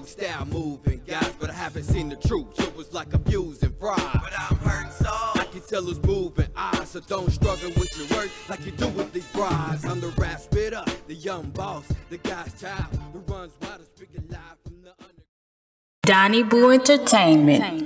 style moving, guys, but I haven't seen the truth, so it's like abusing fries. But I'm hurting so I can tell who's moving eyes, so don't struggle with your work like you do with these brides. I'm the rap spitter, the young boss, the guy's child who runs wild and speaking live from the under. Dony Boo Entertainment.